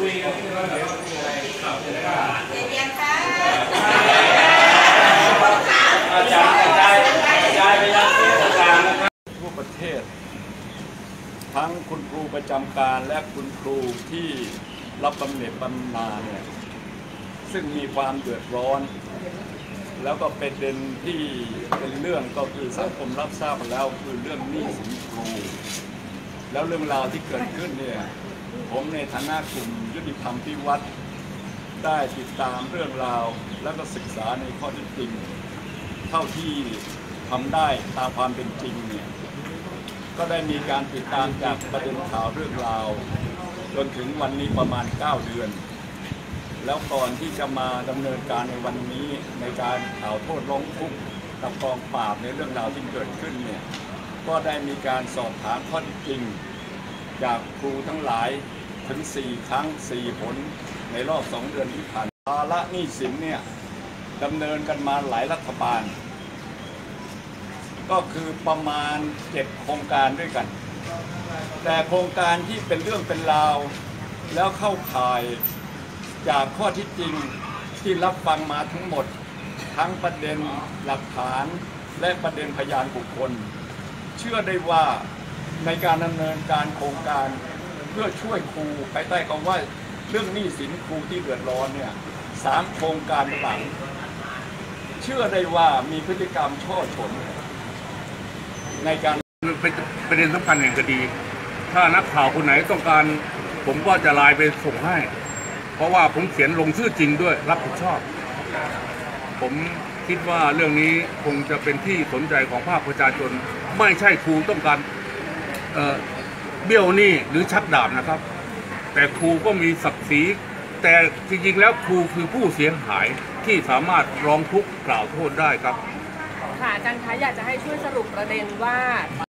ยกันที่ว่าเดี๋ยวมีอะไรข่าวเลยว่าเรียนค่ะอาจารย์กระจายไปยังที่ต่างๆนะครับทั่วประเทศทั้งคุณครูประจำการและคุณครูที่รับบำเหน็จบำนาญเนี่ยซึ่งมีความเดือดร้อนแล้วก็เป็นที่เป็นเรื่องก็คือสังคมรับทราบมาแล้วคือเรื่องหนี้สินครูแล้วเรื่องราวที่เกิดขึ้นเนี่ยผมในฐานะกลุ่มยุติธรรมพิวัตรได้ติดตามเรื่องราวแล้วก็ศึกษาในข้อเท็จจริงเท่าที่ทำได้ตามความเป็นจริงเนี่ยก็ได้มีการติดตามจากประเด็นข่าวเรื่องราวจนถึงวันนี้ประมาณ9 เดือนแล้วก่อนที่จะมาดำเนินการในวันนี้ในการกล่าวโทษร้องทุกข์กับกองปราบในเรื่องราวที่เกิดขึ้นเนี่ยก็ได้มีการสอบถามข้อเท็จจริงจากครูทั้งหลายถึง4 ครั้ง 4 หนในรอบ2 เดือนที่ผ่านมาภาระหนี้สินเนี่ยดำเนินกันมาหลายรัฐบาลก็คือประมาณ7 โครงการด้วยกันแต่โครงการที่เป็นเรื่องเป็นราวแล้วเข้าข่ายจากข้อที่จริงที่รับฟังมาทั้งหมดทั้งประเด็นหลักฐานและประเด็นพยานบุคคลเชื่อได้ว่าในการดำเนินการโครงการเพื่อช่วยครูภายใต้คำว่าเรื่องหนี้สินครูที่เดือดร้อนเนี่ย3 โครงการหลังเชื่อได้ว่ามีพฤติกรรมช่อฉนในการเป็นประเด็นสำคัญแห่งคดีถ้านักข่าวคนไหนต้องการผมก็จะไลน์ไปส่งให้เพราะว่าผมเขียนลงชื่อจริงด้วยรับผิดชอบผมคิดว่าเรื่องนี้คงจะเป็นที่สนใจของภาคประชาชนไม่ใช่ครูต้องการเบี้ยวหนี้หรือชักดาบนะครับแต่ครูก็มีศักดิ์ศรีแต่จริงๆแล้วครูคือผู้เสียหายที่สามารถร้องทุกข์กล่าวโทษได้ครับค่ะอาจารย์คะอยากจะให้ช่วยสรุปประเด็นว่า